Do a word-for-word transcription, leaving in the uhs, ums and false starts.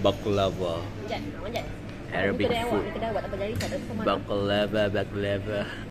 Baklava. Manjat, manjat. Arabic Ni kedai awak, food. ni kedai awak tak apa jadi, tak ada teman. Baklava, baklava.